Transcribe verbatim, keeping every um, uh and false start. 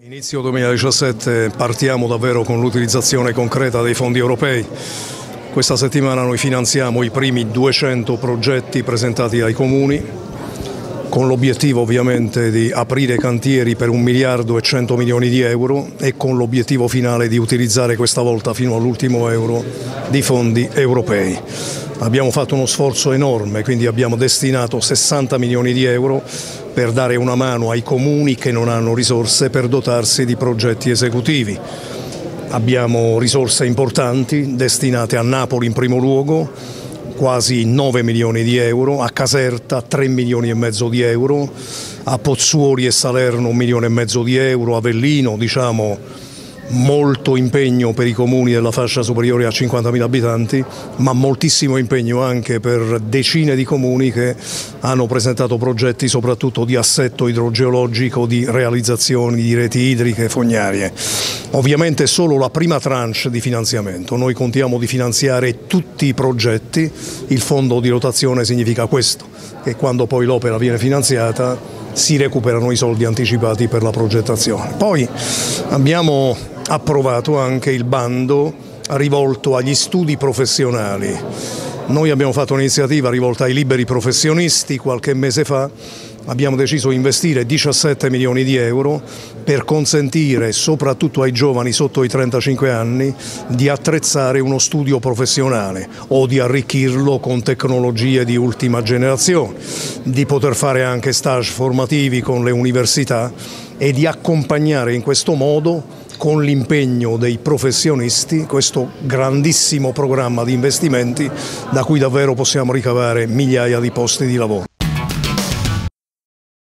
Inizio duemiladiciassette partiamo davvero con l'utilizzazione concreta dei fondi europei. Questa settimana noi finanziamo i primi duecento progetti presentati ai comuni, con l'obiettivo ovviamente di aprire cantieri per un miliardo e cento milioni di euro e con l'obiettivo finale di utilizzare questa volta fino all'ultimo euro di fondi europei. Abbiamo fatto uno sforzo enorme, quindi abbiamo destinato sessanta milioni di euro per dare una mano ai comuni che non hanno risorse per dotarsi di progetti esecutivi. Abbiamo risorse importanti destinate a Napoli in primo luogo, quasi nove milioni di euro, a Caserta tre milioni e mezzo di euro, a Pozzuoli e Salerno un milione e mezzo di euro, Avellino diciamo molto impegno per i comuni della fascia superiore a cinquantamila abitanti, ma moltissimo impegno anche per decine di comuni che hanno presentato progetti soprattutto di assetto idrogeologico, di realizzazioni di reti idriche fognarie. Ovviamente solo la prima tranche di finanziamento, noi contiamo di finanziare tutti i progetti, il fondo di rotazione significa questo, che quando poi l'opera viene finanziata si recuperano i soldi anticipati per la progettazione. Poi abbiamo approvato anche il bando rivolto agli studi professionali. Noi abbiamo fatto un'iniziativa rivolta ai liberi professionisti qualche mese fa, abbiamo deciso di investire diciassette milioni di euro per consentire soprattutto ai giovani sotto i trentacinque anni di attrezzare uno studio professionale o di arricchirlo con tecnologie di ultima generazione, di poter fare anche stage formativi con le università e di accompagnare in questo modo con l'impegno dei professionisti questo grandissimo programma di investimenti da cui davvero possiamo ricavare migliaia di posti di lavoro.